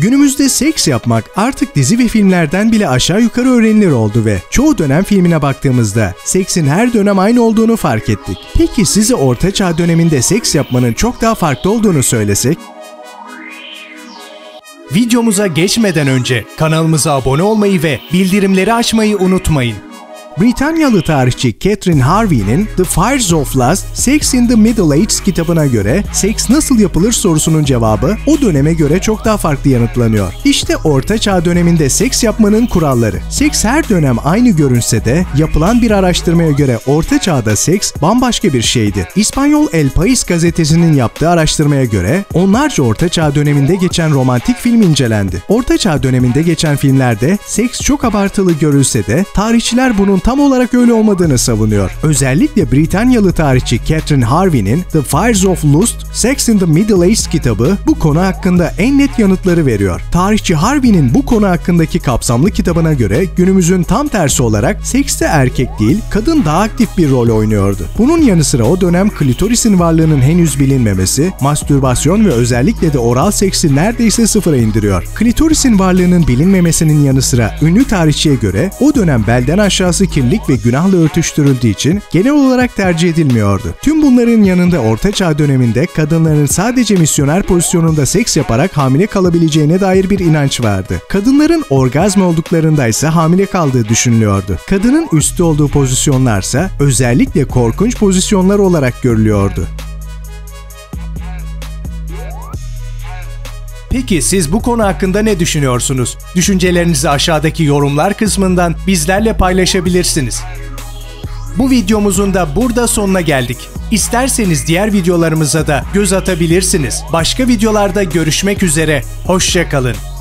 Günümüzde seks yapmak artık dizi ve filmlerden bile aşağı yukarı öğrenilir oldu ve çoğu dönem filmine baktığımızda seksin her dönem aynı olduğunu fark ettik. Peki size Orta Çağ döneminde seks yapmanın çok daha farklı olduğunu söylesek? Videomuza geçmeden önce kanalımıza abone olmayı ve bildirimleri açmayı unutmayın. Britanyalı tarihçi Catherine Harvey'nin The Fires of Lust, Sex in the Middle Ages kitabına göre seks nasıl yapılır sorusunun cevabı o döneme göre çok daha farklı yanıtlanıyor. İşte Orta Çağ döneminde seks yapmanın kuralları. Seks her dönem aynı görünse de yapılan bir araştırmaya göre Orta Çağ'da seks bambaşka bir şeydi. İspanyol El País gazetesinin yaptığı araştırmaya göre onlarca Orta Çağ döneminde geçen romantik film incelendi. Orta Çağ döneminde geçen filmlerde seks çok abartılı görülse de tarihçiler bunun tam olarak öyle olmadığını savunuyor. Özellikle Britanyalı tarihçi Catherine Harvey'nin The Fires of Lust, Sex in the Middle Ages kitabı bu konu hakkında en net yanıtları veriyor. Tarihçi Harvey'nin bu konu hakkındaki kapsamlı kitabına göre günümüzün tam tersi olarak sekste erkek değil, kadın daha aktif bir rol oynuyordu. Bunun yanı sıra o dönem klitorisin varlığının henüz bilinmemesi, mastürbasyon ve özellikle de oral seksi neredeyse sıfıra indiriyor. Klitorisin varlığının bilinmemesinin yanı sıra ünlü tarihçiye göre o dönem belden aşağısı kirlilik ve günahla örtüştürüldüğü için genel olarak tercih edilmiyordu. Tüm bunların yanında Orta Çağ döneminde kadınların sadece misyoner pozisyonunda seks yaparak hamile kalabileceğine dair bir inanç vardı. Kadınların orgazm olduklarında ise hamile kaldığı düşünülüyordu. Kadının üstü olduğu pozisyonlarsa özellikle korkunç pozisyonlar olarak görülüyordu. Peki siz bu konu hakkında ne düşünüyorsunuz? Düşüncelerinizi aşağıdaki yorumlar kısmından bizlerle paylaşabilirsiniz. Bu videomuzun da burada sonuna geldik. İsterseniz diğer videolarımıza da göz atabilirsiniz. Başka videolarda görüşmek üzere. Hoşça kalın.